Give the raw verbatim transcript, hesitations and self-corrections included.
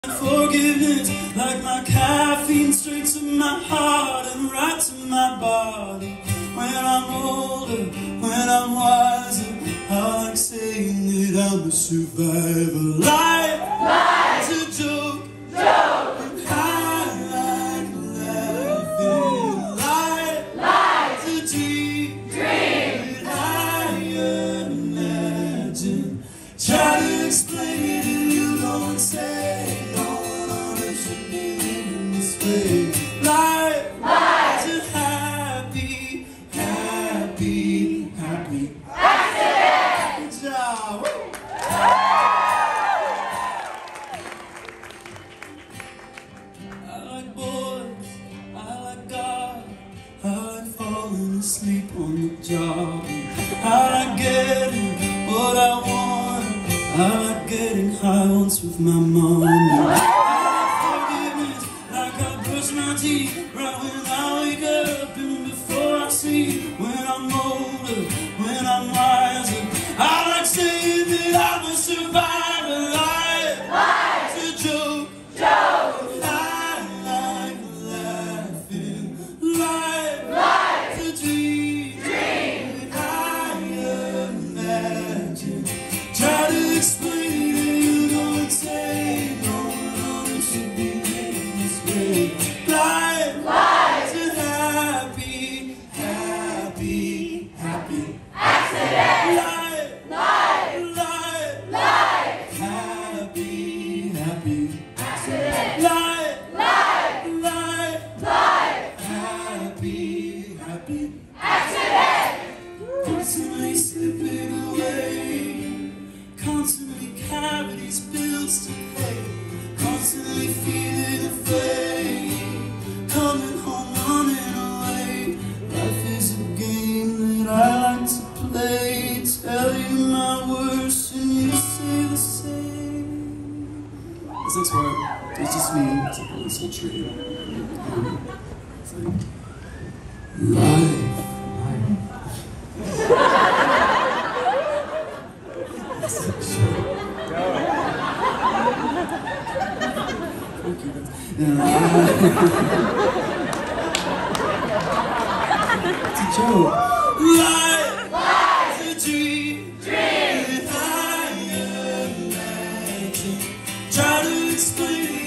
Forgiveness, like my caffeine, straight to my heart and right to my body. When I'm older, when I'm wiser, I like saying that I'm a survivor. Life, life is a joke, joke. And I like laughing. Life, life is a dream, dream. That I imagine. Try to explain it and you don't say. Life, life is a happy, happy, happy accident. Good job. I like boys, I like God, I like falling asleep on the job. I like getting what I want, I like getting high once with my mom. My teeth right when I wake up and before I sleep. When I'm older, when I'm wiser, I like saying that I'm a survivor. Life, life is a joke, joke. I like laughing. Life, life is a dream, dream. That I imagine. Try to explain it, you don't say. No one should be living this way. Life, life is a happy, happy, happy accident. Life, life, life, life, happy, happy accident. Life, life, life, life, happy, happy accident. Constantly slipping away, constantly cavities, bills to pay, constantly feeling afraid. Coming home, running away. Life is a game that I like to play. Tell you my worst and you say the same. This next part, it's just me. It's like a little tree. It's like life. It's a joke. Life, life is a dream, dream. That I imagine. Try to explain it.